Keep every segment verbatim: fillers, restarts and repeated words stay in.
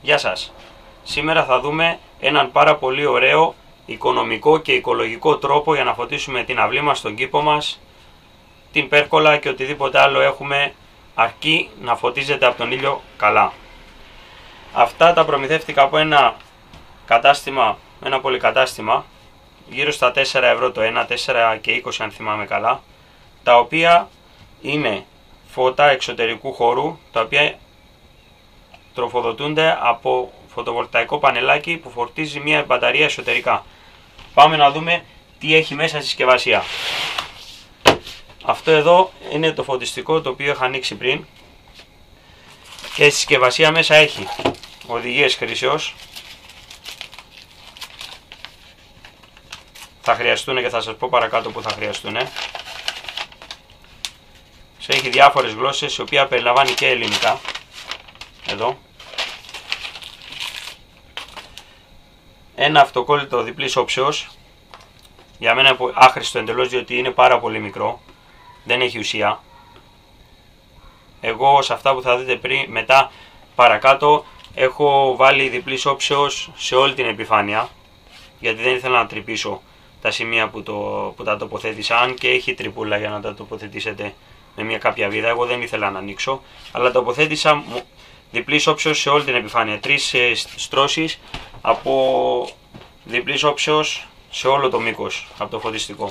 Γεια σας. Σήμερα θα δούμε έναν πάρα πολύ ωραίο, οικονομικό και οικολογικό τρόπο για να φωτίσουμε την αυλή μας, τον κήπο μας, την πέρκολα και οτιδήποτε άλλο έχουμε, αρκεί να φωτίζεται από τον ήλιο καλά. Αυτά τα προμηθεύτηκα από ένα κατάστημα, ένα πολυκατάστημα, γύρω στα τέσσερα ευρώ το ένα, τέσσερα και είκοσι αν θυμάμαι καλά, τα οποία είναι φώτα εξωτερικού χώρου, τα οποία τροφοδοτούνται από φωτοβολταϊκό πανελάκι που φορτίζει μια μπαταρία εσωτερικά. Πάμε να δούμε τι έχει μέσα στη συσκευασία. Αυτό εδώ είναι το φωτιστικό το οποίο είχα ανοίξει πριν και στη συσκευασία μέσα έχει οδηγίες χρήσεως. Θα χρειαστούν και θα σας πω παρακάτω που θα χρειαστούν. Σε έχει διάφορες γλώσσες, η οποία περιλαμβάνει και ελληνικά. Εδώ. Ένα αυτοκόλλητο διπλής όψεως. Για μένα είναι άχρηστο εντελώς, διότι είναι πάρα πολύ μικρό. Δεν έχει ουσία. Εγώ σε αυτά που θα δείτε πριν, μετά παρακάτω, έχω βάλει διπλής όψεως σε όλη την επιφάνεια, γιατί δεν ήθελα να τρυπήσω τα σημεία που, το, που τα τοποθέτησα, αν και έχει τρυπούλα για να τα τοποθετήσετε με μια κάποια βίδα. Εγώ δεν ήθελα να ανοίξω, αλλά τοποθέτησα διπλής όψεως σε όλη την επιφάνεια. Τρεις στρώσεις από διπλής όψεως σε όλο το μήκος από το φωτιστικό.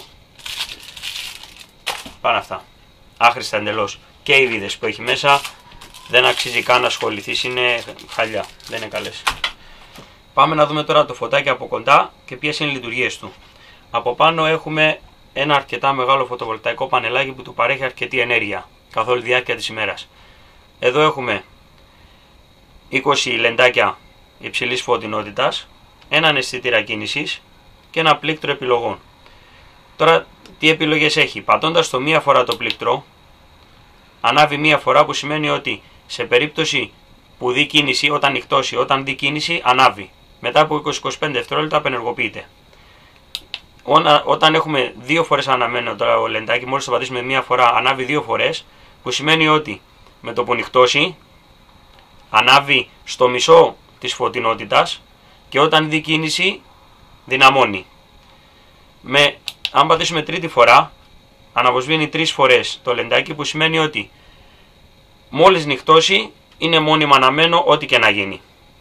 Πάνε αυτά. Άχρηστα εντελώς. Και οι βίδες που έχει μέσα δεν αξίζει καν να ασχοληθείς, είναι χαλιά, δεν είναι καλές. Πάμε να δούμε τώρα το φωτάκι από κοντά και ποιες είναι οι λειτουργίες του. Από πάνω έχουμε ένα αρκετά μεγάλο φωτοβολταϊκό πανελάκι που του παρέχει αρκετή ενέργεια καθ' όλη τη διάρκεια της ημέρας. Εδώ έχουμε είκοσι λεντάκια υψηλής φωτεινότητας, έναν αισθητήρα κίνησης και ένα πλήκτρο επιλογών. Τώρα τι επιλογές έχει? Πατώντας το μία φορά το πλήκτρο, ανάβει μία φορά, που σημαίνει ότι σε περίπτωση που δει κίνηση, όταν νυχτώσει, όταν δει κίνηση, ανάβει. Μετά από είκοσι με είκοσι πέντε δευτερόλεπτα απενεργοποιείται. Όταν έχουμε δύο φορές αναμένο τώρα ο λεντάκι, μόλις το πατήσουμε μία φορά, ανάβει δύο φορές, που σημαίνει ότι με το που νυχτώσει, ανάβει στο μισό της φωτεινότητας και όταν δει κίνηση, δυναμώνει. Με, αν πατήσουμε τρίτη φορά, αναβοσβήνει τρεις φορές το λεντάκι, που σημαίνει ότι μόλις νυχτώσει είναι μόνιμα αναμένο ό,τι και να γίνει.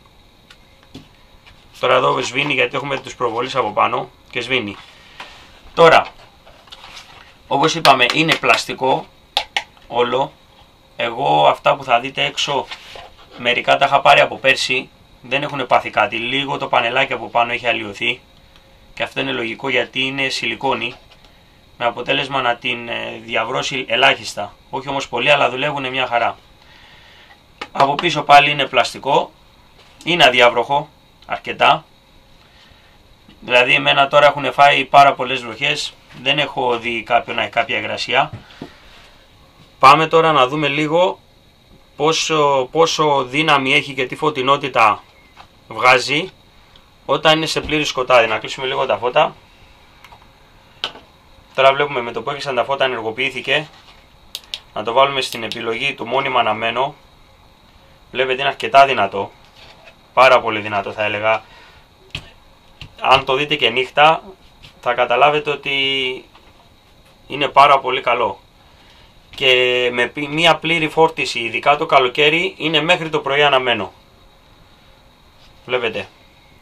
Τώρα εδώ σβήνει γιατί έχουμε τους προβολείς από πάνω και σβήνει. Τώρα, όπως είπαμε, είναι πλαστικό όλο. Εγώ αυτά που θα δείτε έξω, μερικά τα είχα πάρει από πέρσι, δεν έχουν πάθει κάτι. Λίγο το πανελάκι από πάνω έχει αλλοιωθεί και αυτό είναι λογικό, γιατί είναι σιλικόνη, με αποτέλεσμα να την διαβρώσει ελάχιστα. Όχι όμως πολύ, αλλά δουλεύουν μια χαρά. Από πίσω πάλι είναι πλαστικό, είναι αδιάβροχο αρκετά. Δηλαδή εμένα τώρα έχουν φάει πάρα πολλές βροχές, δεν έχω δει κάποιον να έχει κάποια υγρασία. Πάμε τώρα να δούμε λίγο πόσο, πόσο δύναμη έχει και τι φωτεινότητα βγάζει όταν είναι σε πλήρη σκοτάδι. Να κλείσουμε λίγο τα φώτα. Τώρα βλέπουμε με το που έκλεισαν τα φώτα ενεργοποιήθηκε. Να το βάλουμε στην επιλογή του μόνιμα αναμένο. Βλέπετε είναι αρκετά δυνατό. Πάρα πολύ δυνατό θα έλεγα. Αν το δείτε και νύχτα θα καταλάβετε ότι είναι πάρα πολύ καλό. Και με μία πλήρη φόρτιση, ειδικά το καλοκαίρι, είναι μέχρι το πρωί αναμένο. Βλέπετε.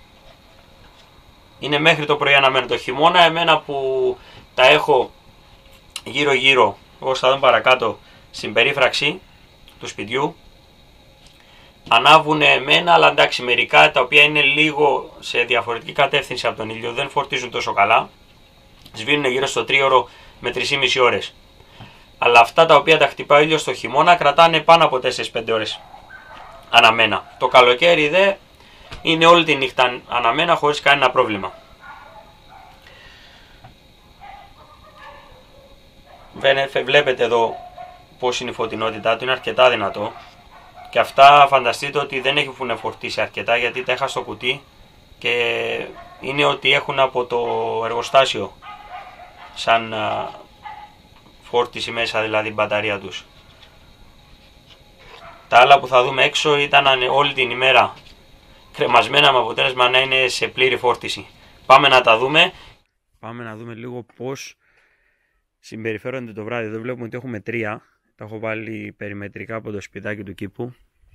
Είναι μέχρι το πρωί αναμένο. Το χειμώνα εμένα που τα έχω γύρω γύρω, όπως θα δούμε παρακάτω, στην περίφραξη του σπιτιού, ανάβουν εμένα, αλλά εντάξει, μερικά τα οποία είναι λίγο σε διαφορετική κατεύθυνση από τον ήλιο, δεν φορτίζουν τόσο καλά, σβήνουν γύρω στο τρίωρο με τρεις και μισή ώρες. Αλλά αυτά τα οποία τα χτυπάει ο ήλιος στο χειμώνα κρατάνε πάνω από τέσσερις με πέντε ώρες αναμένα. Το καλοκαίρι δε είναι όλη τη νύχτα αναμένα χωρίς κανένα πρόβλημα. Βλέπετε εδώ πως είναι η φωτεινότητά του, είναι αρκετά δυνατό. Και αυτά φανταστείτε ότι δεν έχουν φορτίσει αρκετά, γιατί τα είχα στο κουτί και είναι ότι έχουν από το εργοστάσιο σαν φόρτιση μέσα, δηλαδή η μπαταρία τους. Τα άλλα που θα δούμε έξω ήταν όλη την ημέρα κρεμασμένα με αποτέλεσμα να είναι σε πλήρη φόρτιση. Πάμε να τα δούμε. Πάμε να δούμε λίγο πώς συμπεριφέρονται το βράδυ. Εδώ βλέπουμε ότι έχουμε τρία. Τα έχω βάλει περιμετρικά από το σπιτάκι του κήπου.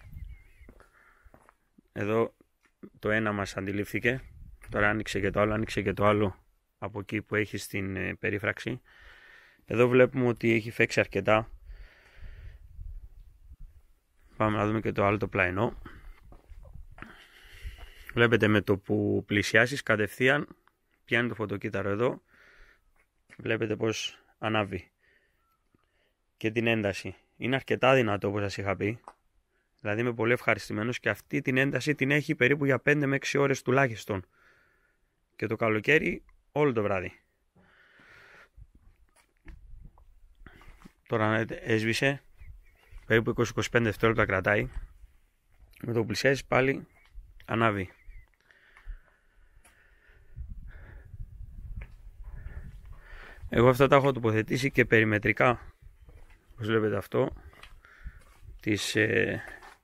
Εδώ το ένα μας αντιλήφθηκε. Τώρα άνοιξε και το άλλο, άνοιξε και το άλλο από εκεί που έχει στην ε, περίφραξη. Εδώ βλέπουμε ότι έχει φέξει αρκετά. Πάμε να δούμε και το άλλο το πλαϊνό. Βλέπετε με το που πλησιάσεις κατευθείαν πιάνει το φωτοκύτταρο εδώ. Βλέπετε πως ανάβει. Και την ένταση. Είναι αρκετά δυνατό όπως σας είχα πει. Δηλαδή είμαι πολύ ευχαριστημένος και αυτή την ένταση την έχει περίπου για πέντε με έξι ώρες τουλάχιστον. Και το καλοκαίρι όλο το βράδυ. Τώρα έσβησε. Περίπου είκοσι με είκοσι πέντε δευτερόλεπτα κρατάει. Με το που πλησιάζεις πάλι ανάβει. Εγώ αυτά τα έχω τοποθετήσει και περιμετρικά. Όπως βλέπετε αυτό της, ε,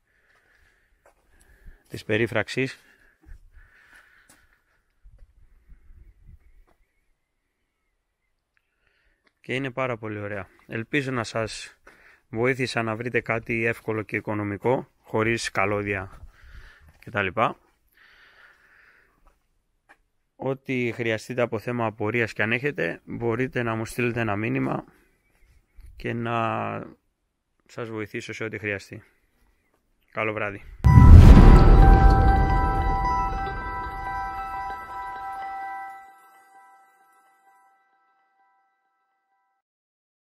της περίφραξης. Και είναι πάρα πολύ ωραία. Ελπίζω να σας βοήθησα να βρείτε κάτι εύκολο και οικονομικό, χωρίς καλώδια κτλ. Ό,τι χρειαστείτε από θέμα απορίας και αν έχετε, μπορείτε να μου στείλετε ένα μήνυμα και να σας βοηθήσω σε ό,τι χρειαστεί. Καλό βράδυ.